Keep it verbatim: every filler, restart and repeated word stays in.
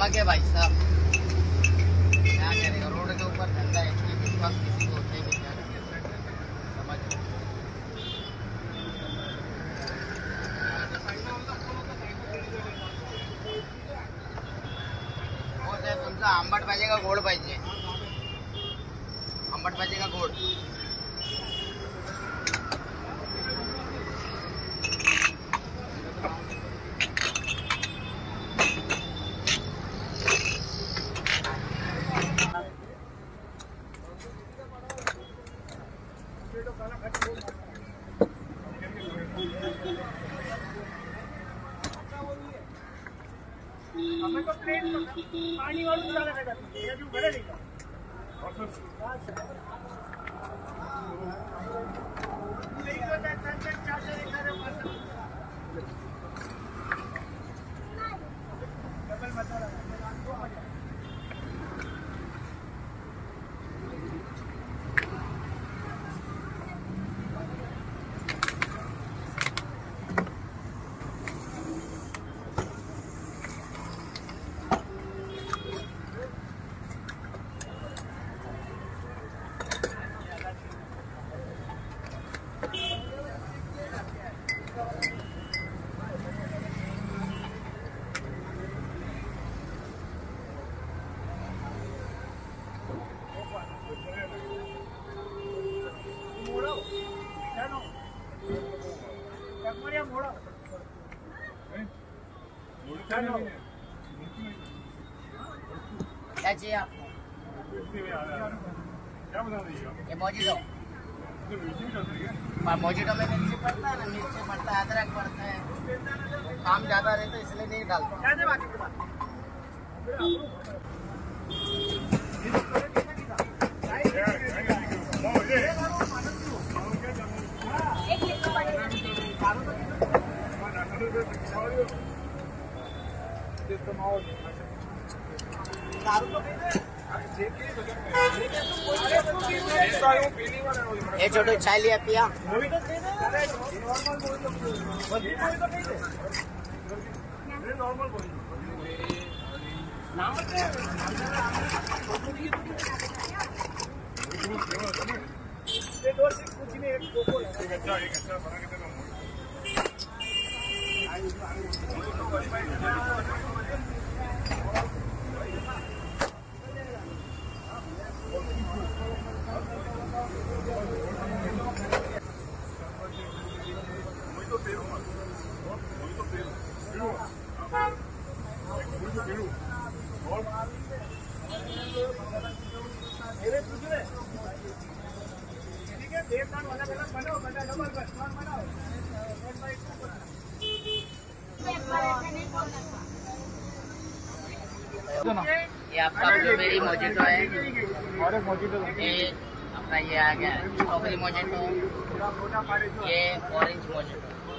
के भाई साहब, क्या करेगा, रोड के ऊपर धंधा है, इसकी विश्वास किसी को होते नहीं, क्या समझ हो साहेब, तुमचा आंबट पाहिजे का गोड पाहिजे? आंबट पाहिजे का गोड? हमें तो प्लेन पानी और डाला था ये जो बड़े नहीं था और सर नहीं होता है तक चार से एक रहे पास डबल मसाला क्या चाहिए आपको? क्या बता दीजिएगा? ये मोजिटो। मोजिटो में मिर्ची पड़ता है ना, मिर्ची पड़ता है, अदरक पड़ता है, काम ज्यादा रहता है इसलिए नहीं डालता। ये छोटो चाय लिया पिया ये आपका ब्लूबेरी मोजिटो है, और एक मोजिटो ये अपना ये आ गया स्ट्रॉबेरी मोजिटो, ये ऑरेंज मोजिटो।